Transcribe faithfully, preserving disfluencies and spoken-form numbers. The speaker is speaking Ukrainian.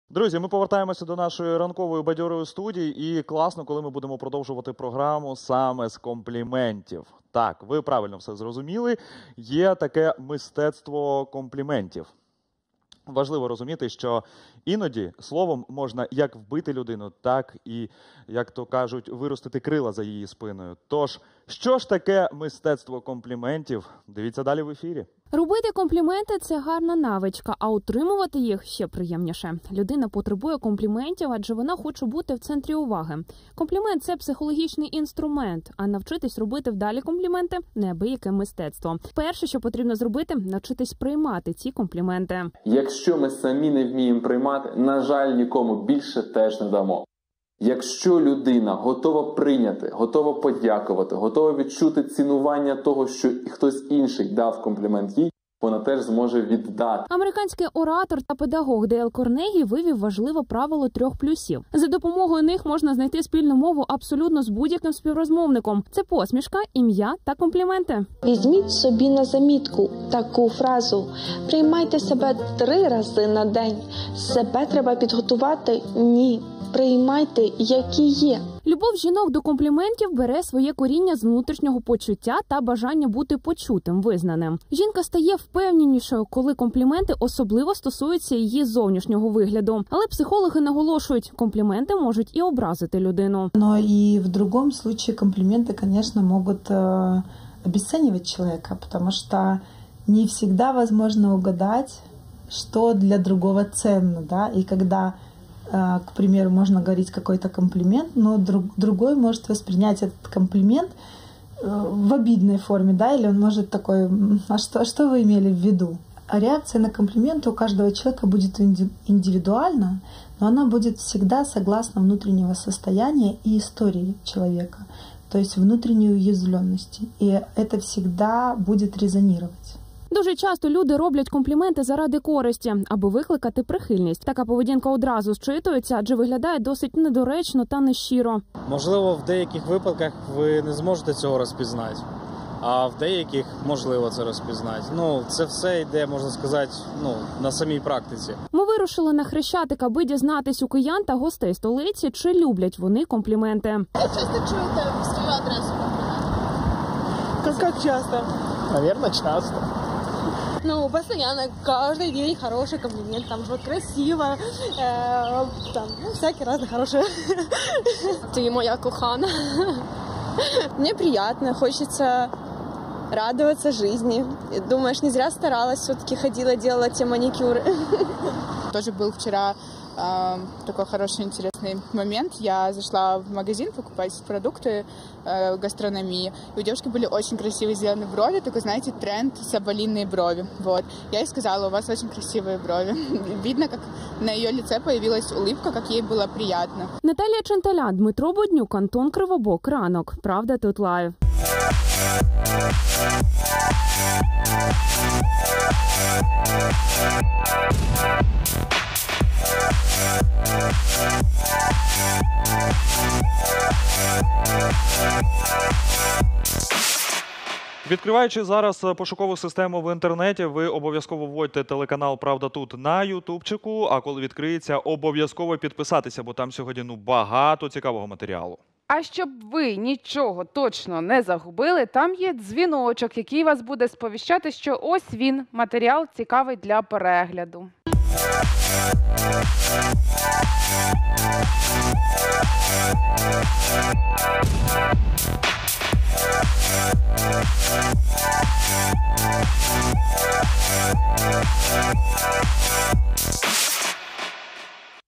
Друзі, ми повертаємося до нашої ранкової бадьорої студії, і класно, коли ми будемо продовжувати програму саме з компліментів. Так, ви правильно все зрозуміли, є таке мистецтво компліментів. Важливо розуміти, що іноді словом можна як вбити людину, так і, як то кажуть, виростити крила за її спиною. Тож, що ж таке мистецтво компліментів? Дивіться далі в ефірі. Робити компліменти – це гарна навичка, а утримувати їх ще приємніше. Людина потребує компліментів, адже вона хоче бути в центрі уваги. Комплімент – це психологічний інструмент, а навчитись робити вдалі компліменти – неабияке мистецтво. Перше, що потрібно зробити – навчитись приймати ці компліменти. Якщо ми самі не вміємо приймати, на жаль, нікому більше теж не дамо. Якщо людина готова прийняти, готова подякувати, готова відчути цінування того, що хтось інший дав комплімент їй, вона теж зможе віддати. Американський оратор та педагог Дейл Карнегі вивів важливе правило трьох плюсів. За допомогою них можна знайти спільну мову абсолютно з будь-яким співрозмовником. Це посмішка, ім'я та компліменти. Візьміть собі на замітку таку фразу: «Приймайте себе три рази на день». Себе треба підготувати? Ні. Приймайте, які є. Любов жінок до компліментів бере своє коріння з внутрішнього почуття та бажання бути почутим, визнаним. Жінка стає впевненішою, коли компліменти особливо стосуються її зовнішнього вигляду. Але психологи наголошують, компліменти можуть і образити людину. Но и в другом случае комплименты, конечно, могут э, обесценивать человека, потому что не всегда возможно угадать, что для другого ценно, да, и когда, к примеру, можно говорить какой-то комплимент, но друг, другой может воспринять этот комплимент в обидной форме, да, или он может такой: а что, что вы имели в виду? А реакция на комплимент у каждого человека будет индивидуальна, но она будет всегда согласно внутреннего состояния и истории человека, то есть внутренней уязвленности, и это всегда будет резонировать. Дуже часто люди роблять компліменти заради користі, аби викликати прихильність. Така поведінка одразу зчитується, адже виглядає досить недоречно та нещиро. Можливо, в деяких випадках ви не зможете цього розпізнати, а в деяких можливо це розпізнати. Ну, це все йде, можна сказати, ну, на самій практиці. Ми вирушили на Хрещатик, аби дізнатись у киян та гостей столиці, чи люблять вони компліменти. Як часто чуєте в свою адресу компліменти? Как часто? Наверное, часто. Ну, постоянно, каждый день хороший комплимент, там, вот, красиво, э, там, ну, всякие разные хорошие. Ты моя кохана. Мне приятно, хочется радоваться жизни. Думаешь, не зря старалась, все-таки ходила, делала те маникюры. Тоже был вчера э, такой хороший, интересный момент. Я зашла в магазин покупать продукты э, гастрономии, и у девушки были очень красиво сделаны брови, такой, знаете, тренд соболиные брови. Вот. Я ей сказала: у вас очень красивые брови. Видно, как на ее лице появилась улыбка, как ей было приятно. Наталія Ченталя, Дмитро Боднюк, Антон Кривобок. Ранок. Правда тут лайв. Відкриваючи зараз пошукову систему в інтернеті, ви обов'язково вводьте телеканал «Правда тут» на ютубчику, а коли відкриється, обов'язково підписатися, бо там сьогодні ну багато цікавого матеріалу. А щоб ви нічого точно не загубили, там є дзвіночок, який вас буде сповіщати, що ось він, матеріал цікавий для перегляду. We'll be right back.